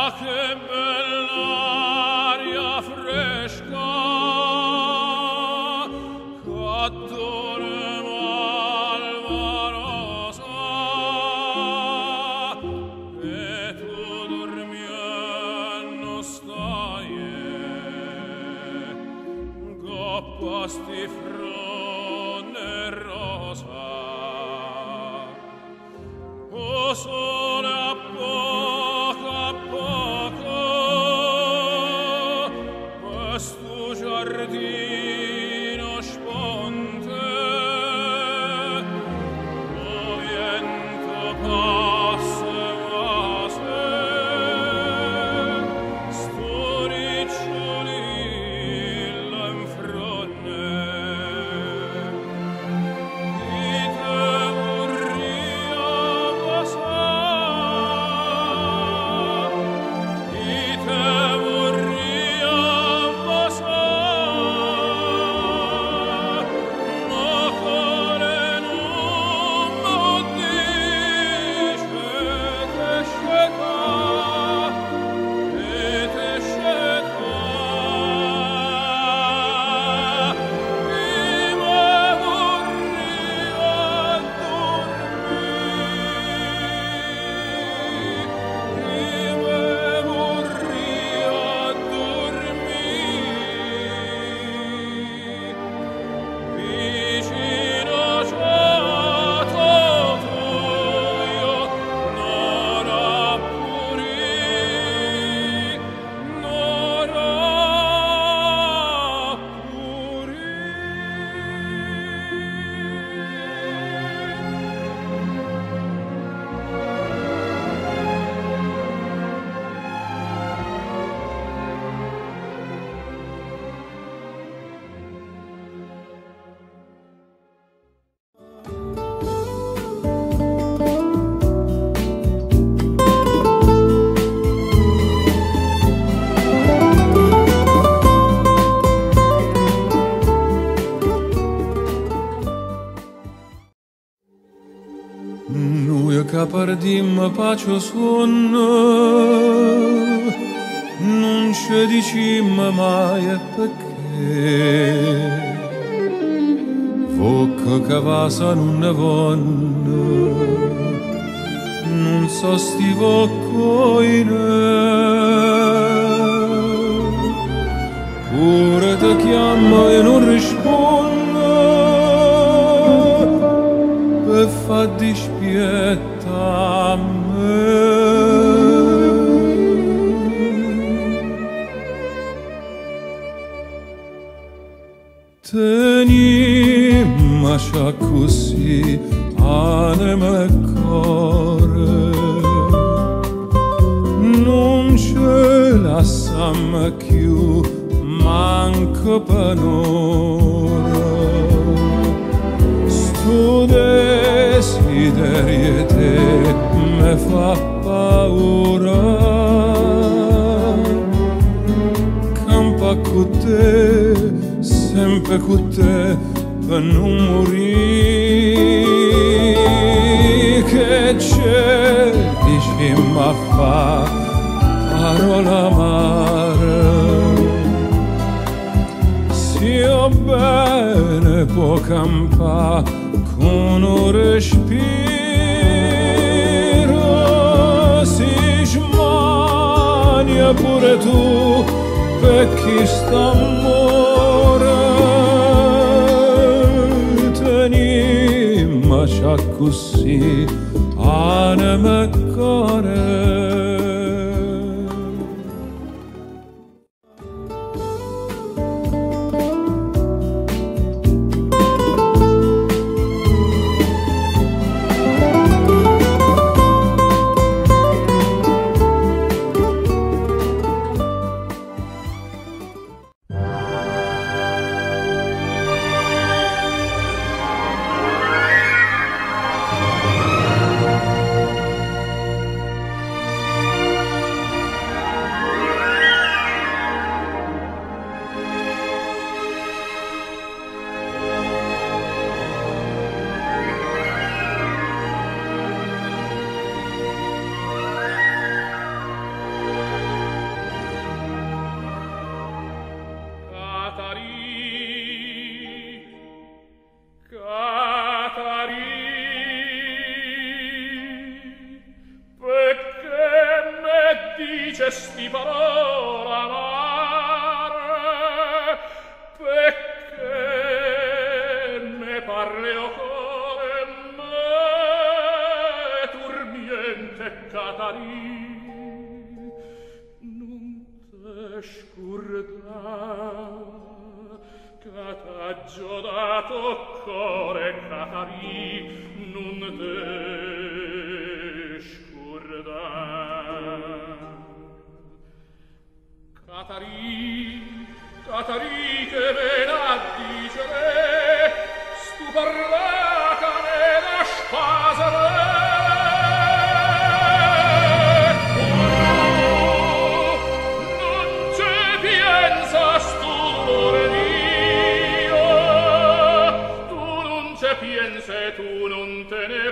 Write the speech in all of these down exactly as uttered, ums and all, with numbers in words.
Pardim pace sonno, non ci dicimmo mai perché, vocca che vasa non ne vanno, non so sti voccoine, pure ti chiamo e non rispondo, per far dispietto a me. Tenimmo così anima e cuore, non ce lasciamo più manco per un'ora. Sto desiderio te me fa paura, campa con te, sempre con te, per non morire. Che c'è, dici ma fa parola amare, sia bene può campare con un respiro, si smania pure tu per chi sta amore. Tenimmo già così anima e cuore. dicesti parola amare, perché me parle o core me turmiente Catarin, non te scordar che t'ha giodato core Catarin, non te Catarin, Catarin che ve la dicere, stu parlata ne la spasere. Oh, non ci piensas tu, dolore mio, tu non ci piense, tu non te ne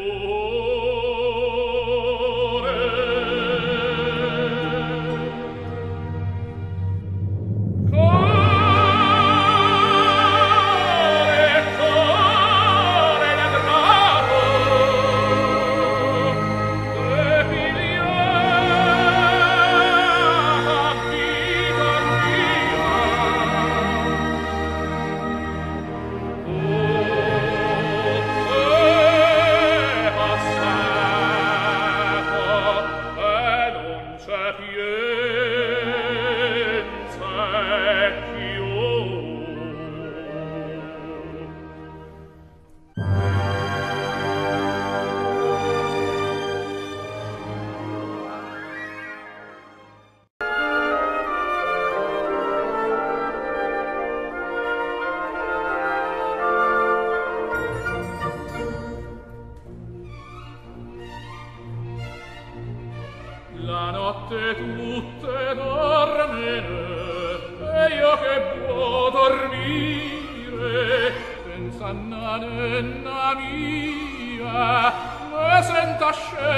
la notte tutte dormene e io che può dormire senza nanna mia me senta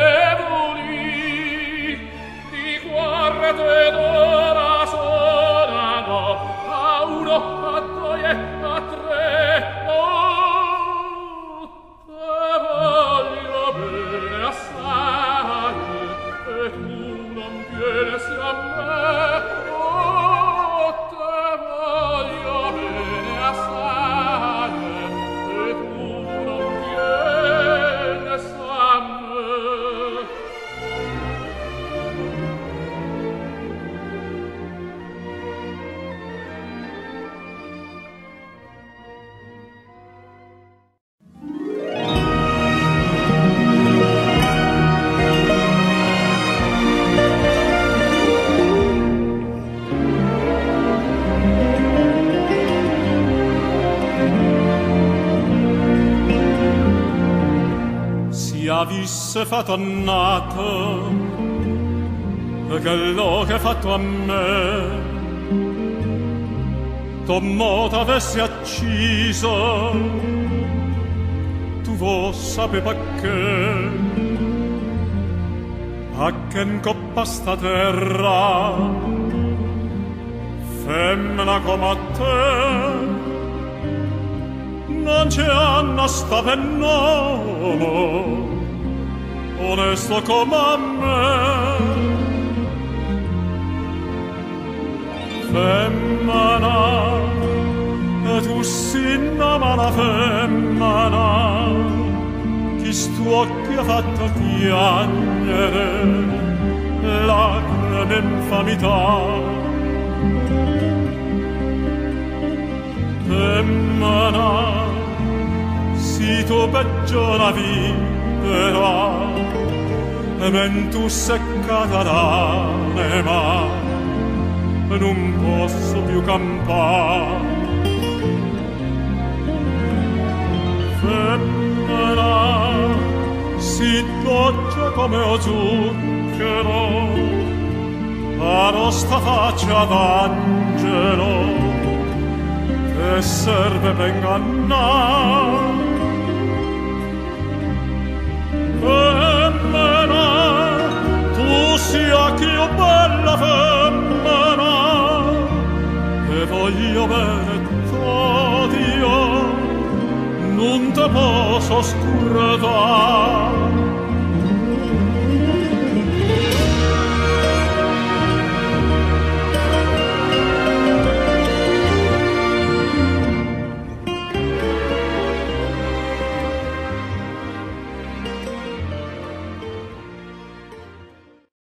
scevoli di quarto d'ora sonano a uno, a due, a tre oh, te voglio bene assai e tu non pienesi a me, oh, te voglio bene assai, e tu non pienesi a me. Avesse fatto annato quello che ha fatto a me, Tommo t'avessi acciso, tu vuoi sapere perché, a che in coppa sta terra, femmina come a te, non c'è anna sta per nome, onesto come a me. Femmina, e tu sei una mala femmina, chi stu occhi ha fatto piangere lacrime infamità. Femmina, si tu peggio la vita, e ben tu seccata l'anima, non posso più campare. Femmina, si dolce come o zucchero, la nostra faccia d'angelo, che serve per ingannare. Femmina, tu sia più bella femmina, che voglio bene t'odio, non te posso scordare.